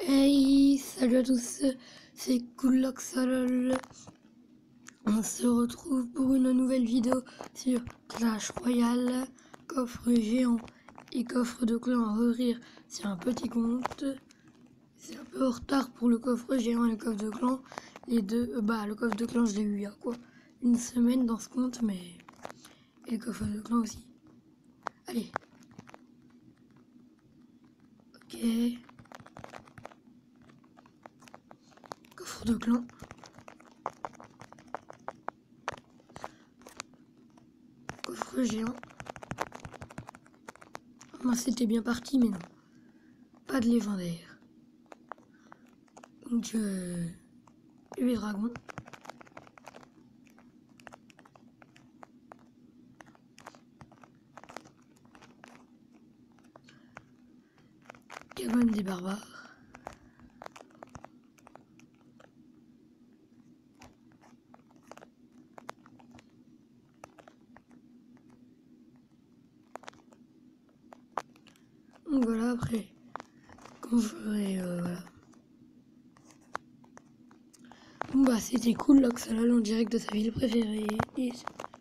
Hey, salut à tous, c'est Cooloxolol. On se retrouve pour une nouvelle vidéo sur Clash Royale, coffre géant et coffre de clan à ouvrir sur un petit compte. C'est un peu en retard pour le coffre géant et le coffre de clan. Les deux, le coffre de clan je l'ai eu il y a une semaine dans ce compte, mais et le coffre de clan aussi. Allez. Ok. Coffre de clan. Coffre géant. Moi c'était bien parti, mais non. Pas de légendaire. Donc, les dragons. Cabane des barbares. Donc voilà, après, quand je ferai, voilà. Bon c'était cool, Loxolol en direct de sa ville préférée. Et